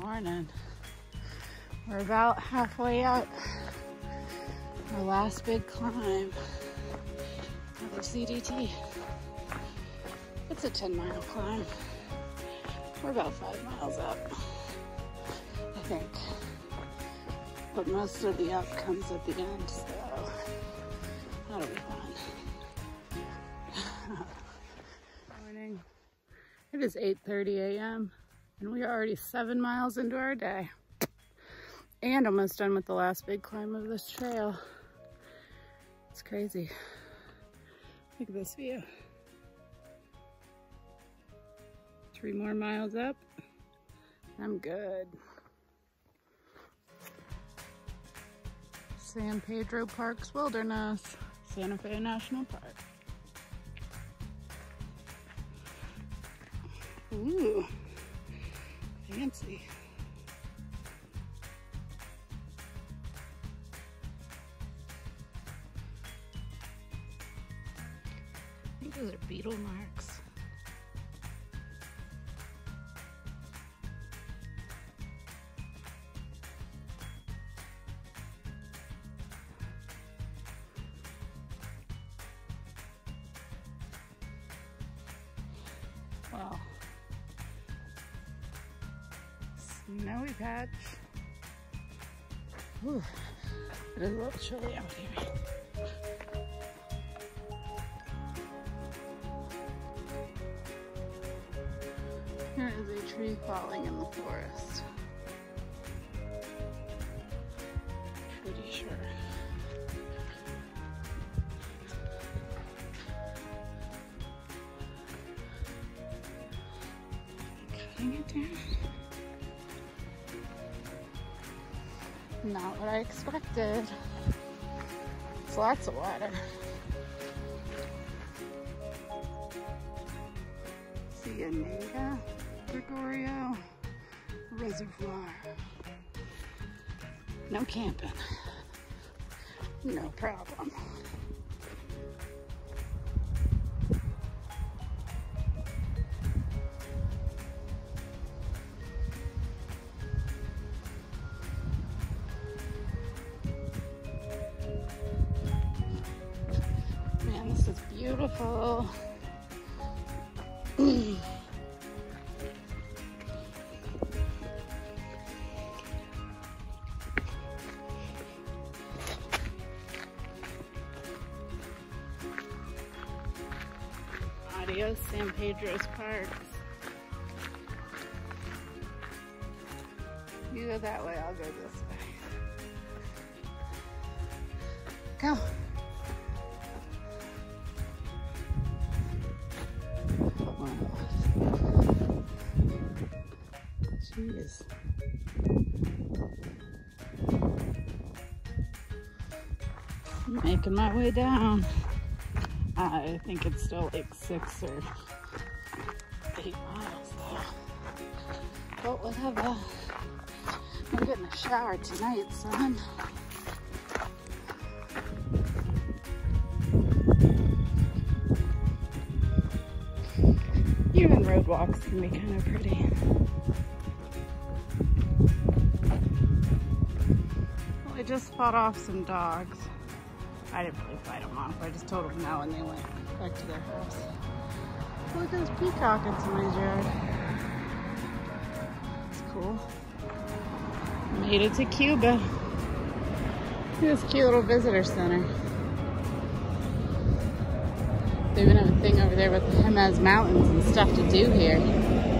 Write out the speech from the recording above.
morning. We're about halfway up our last big climb of the CDT. It's a 10-mile climb. We're about 5 miles up, I think. But most of the up comes at the end, so that'll be fun. Morning. It is 8:30 a.m. and we are already 7 miles into our day. And almost done with the last big climb of this trail. It's crazy. Look at this view. 3 more miles up. I'm good. San Pedro Parks Wilderness, Santa Fe National Park. Ooh, fancy. I think those are beetle marks. Wow. Snowy patch. Ooh, it is a little chilly out here. Here is a tree falling in the forest. Pretty sure. Cutting it down. Not what I expected. It's lots of water. Cienega Gregorio Reservoir. No camping. No problem. Man, this is beautiful. Adios, San Pedro's Parks. You go that way, I'll go this way. Go. Jeez. I'm making my way down. I think it's still like 6 or 8 miles though. But whatever. I'm getting a shower tonight, son. Even road walks can be kind of pretty. Well, I just fought off some dogs. I didn't really fight them off. I just told them no and they went back to their house. Look, there's peacock in somebody's yard. It's cool. Made it to Cuba. This cute little visitor center. They even have a thing over there with the Jemez Mountains and stuff to do here.